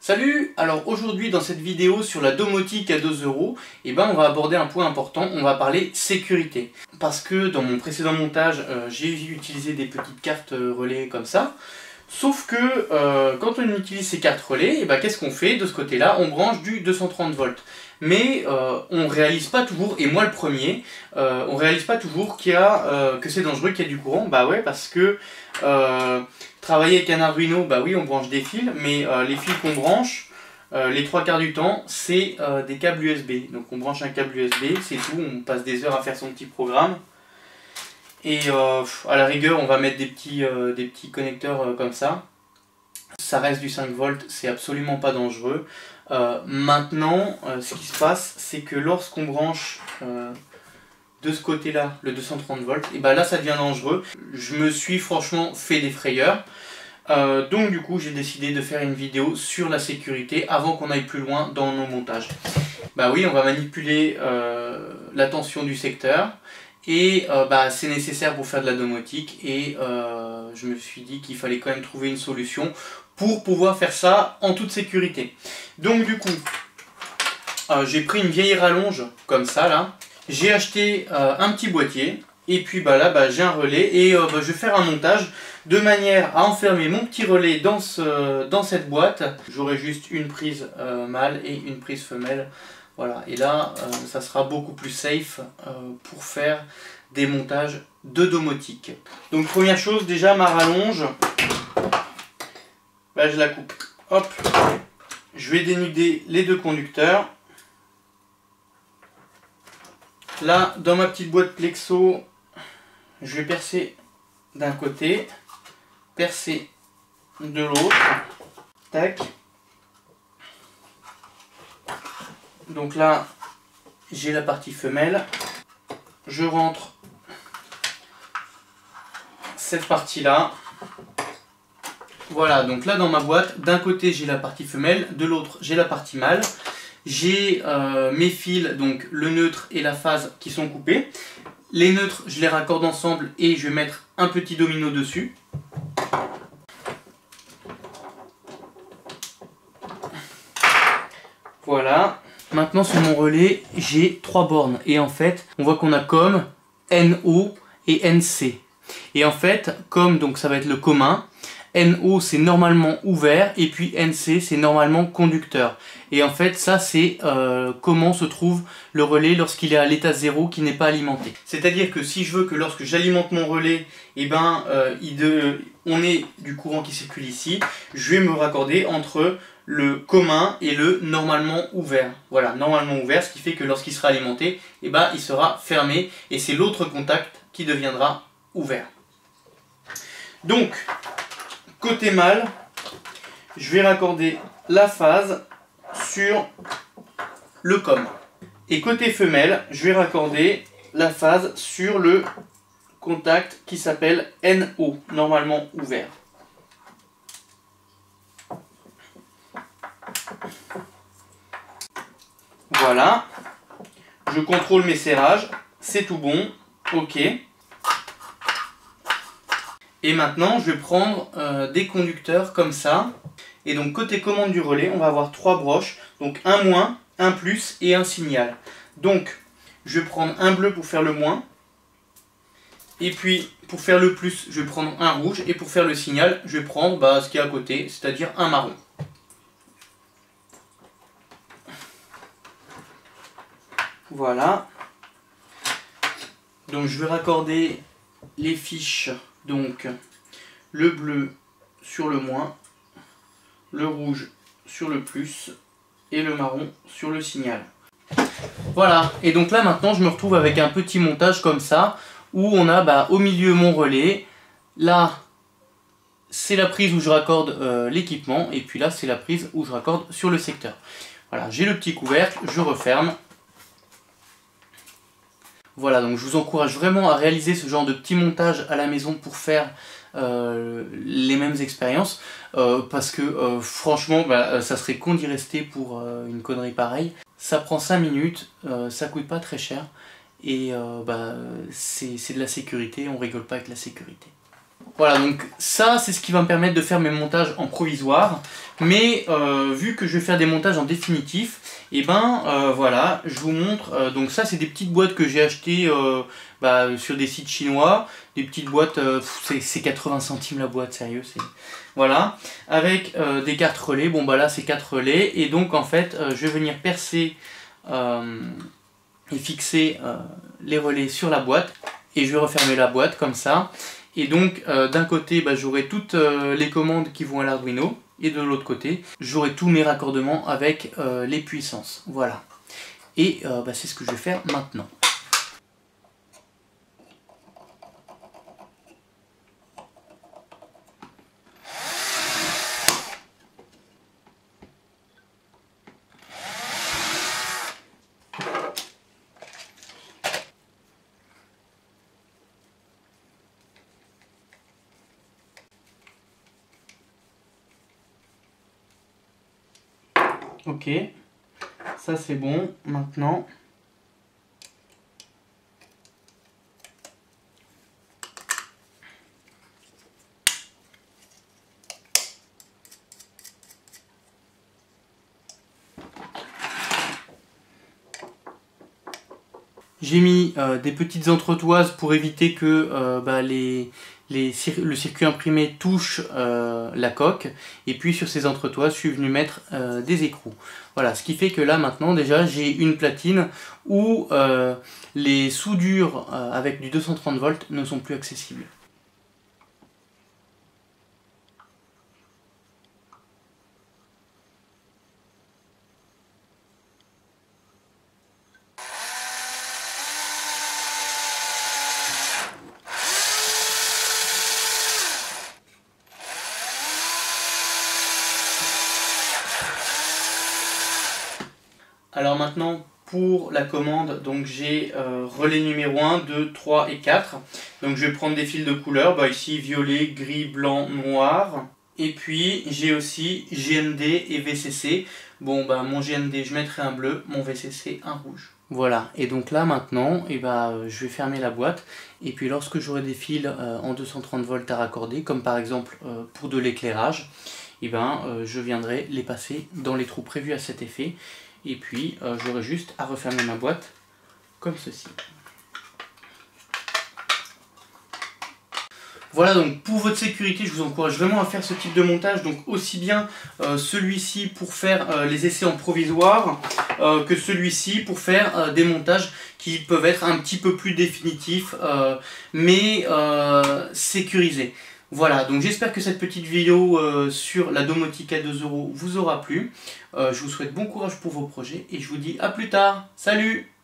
Salut! Alors aujourd'hui dans cette vidéo sur la domotique à 2 €, on va aborder un point important, on va parler sécurité. Parce que dans mon précédent montage, j'ai utilisé des petites cartes relais comme ça. Sauf que quand on utilise ces cartes relais, qu'est-ce qu'on fait de ce côté-là? On branche du 230 volts. Mais on réalise pas toujours, et moi le premier, on réalise pas toujours que c'est dangereux, qu'il y a du courant. Bah ouais, parce que travailler avec un Arduino, bah oui, on branche des fils, mais les fils qu'on branche, les 3/4 du temps, c'est des câbles USB. Donc on branche un câble USB, c'est tout, on passe des heures à faire son petit programme. Et à la rigueur, on va mettre des petits connecteurs comme ça. Ça reste du 5 volts, c'est absolument pas dangereux. Maintenant, ce qui se passe, c'est que lorsqu'on branche de ce côté-là le 230 volts, et là ça devient dangereux. Je me suis franchement fait des frayeurs. Donc du coup, j'ai décidé de faire une vidéo sur la sécurité avant qu'on aille plus loin dans nos montages. Bah oui, on va manipuler la tension du secteur. Et c'est nécessaire pour faire de la domotique et je me suis dit qu'il fallait quand même trouver une solution pour pouvoir faire ça en toute sécurité. Donc du coup, j'ai pris une vieille rallonge comme ça là. J'ai acheté un petit boîtier et puis là j'ai un relais et je vais faire un montage de manière à enfermer mon petit relais dans cette boîte. J'aurai juste une prise mâle et une prise femelle. Voilà, et là, ça sera beaucoup plus safe pour faire des montages de domotique. Donc première chose, déjà ma rallonge, je la coupe. Hop, je vais dénuder les deux conducteurs. Là, dans ma petite boîte Plexo, je vais percer d'un côté, percer de l'autre. Tac. Donc là, j'ai la partie femelle. Je rentre cette partie-là. Voilà, donc là dans ma boîte, d'un côté j'ai la partie femelle, de l'autre j'ai la partie mâle. J'ai mes fils, donc le neutre et la phase qui sont coupés. Les neutres, je les raccorde ensemble et je vais mettre un petit domino dessus. Voilà. Maintenant sur mon relais, j'ai 3 bornes et en fait, on voit qu'on a COM, NO et NC. Et en fait, COM, donc ça va être le commun, NO c'est normalement ouvert et puis NC c'est normalement conducteur. Et en fait, ça c'est comment se trouve le relais lorsqu'il est à l'état 0 qui n'est pas alimenté. C'est-à-dire que si je veux que lorsque j'alimente mon relais, on ait du courant qui circule ici, je vais me raccorder entre le commun et le normalement ouvert. Voilà, normalement ouvert, ce qui fait que lorsqu'il sera alimenté, il sera fermé et c'est l'autre contact qui deviendra ouvert. Donc, côté mâle, je vais raccorder la phase sur le COM. Et côté femelle, je vais raccorder la phase sur le contact qui s'appelle NO, normalement ouvert. Voilà, je contrôle mes serrages, c'est tout bon, ok. Et maintenant, je vais prendre des conducteurs comme ça. Et donc, côté commande du relais, on va avoir 3 broches. Donc, un moins, un plus et un signal. Donc, je vais prendre un bleu pour faire le moins. Et puis, pour faire le plus, je vais prendre un rouge. Et pour faire le signal, je vais prendre ce qui est à côté, c'est-à-dire un marron. Voilà. Donc, je vais raccorder les fiches. Donc, le bleu sur le moins, le rouge sur le plus et le marron sur le signal. Voilà, et donc là maintenant je me retrouve avec un petit montage comme ça, où on a au milieu mon relais, là c'est la prise où je raccorde l'équipement, et puis là c'est la prise où je raccorde sur le secteur. Voilà, j'ai le petit couvercle, je referme. Voilà, donc je vous encourage vraiment à réaliser ce genre de petit montage à la maison pour faire les mêmes expériences, parce que franchement ça serait con d'y rester pour une connerie pareille. Ça prend 5 minutes, ça coûte pas très cher et c'est de la sécurité, on rigole pas avec la sécurité. Voilà, donc ça c'est ce qui va me permettre de faire mes montages en provisoire. Mais vu que je vais faire des montages en définitif, et voilà, je vous montre. Donc ça c'est des petites boîtes que j'ai achetées sur des sites chinois. Des petites boîtes, c'est 80 centimes la boîte, sérieux. Voilà, avec des cartes relais. Bon bah là c'est 4 relais. Et donc en fait je vais venir percer et fixer les relais sur la boîte. Et je vais refermer la boîte comme ça. Et donc d'un côté j'aurai toutes les commandes qui vont à l'Arduino. Et de l'autre côté, j'aurai tous mes raccordements avec les puissances. Voilà. Et c'est ce que je vais faire maintenant. Ok, ça c'est bon. Maintenant, j'ai mis des petites entretoises pour éviter que le circuit imprimé touche la coque. Et puis sur ces entretoises, je suis venu mettre des écrous. Voilà, ce qui fait que là maintenant déjà j'ai une platine où les soudures avec du 230 volts ne sont plus accessibles. Alors maintenant pour la commande, donc j'ai relais numéro 1, 2, 3 et 4. Donc je vais prendre des fils de couleur, ici violet, gris, blanc, noir. Et puis j'ai aussi GND et VCC. Bon mon GND je mettrai un bleu, mon VCC un rouge. Voilà, et donc là maintenant, je vais fermer la boîte. Et puis lorsque j'aurai des fils en 230 volts à raccorder, comme par exemple pour de l'éclairage, je viendrai les passer dans les trous prévus à cet effet. Et puis j'aurai juste à refermer ma boîte comme ceci. Voilà, donc pour votre sécurité, je vous encourage vraiment à faire ce type de montage. Donc aussi bien celui-ci pour faire les essais en provisoire que celui-ci pour faire des montages qui peuvent être un petit peu plus définitifs mais sécurisés. Voilà, donc j'espère que cette petite vidéo sur la domotique à 2 € vous aura plu. Je vous souhaite bon courage pour vos projets et je vous dis à plus tard. Salut!